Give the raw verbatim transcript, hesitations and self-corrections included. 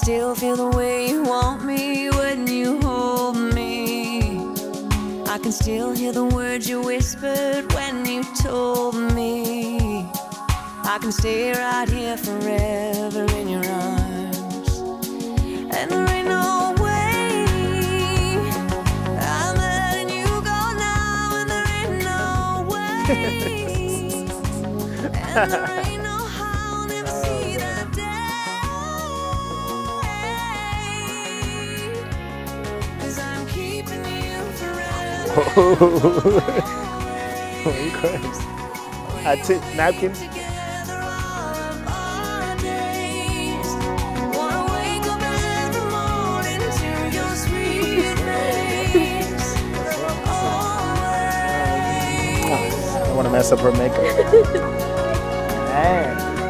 still feel the way you want me when you hold me. I can still hear the words you whispered when you told me I can stay right here forever in your arms. And there ain't no way I'm letting you go now, and there ain't no way, and there ain't no how I'll never see that day, 'cause I'm keeping you forever. Oh, you crazy. I took napkins. I want to mess up her makeup. Man.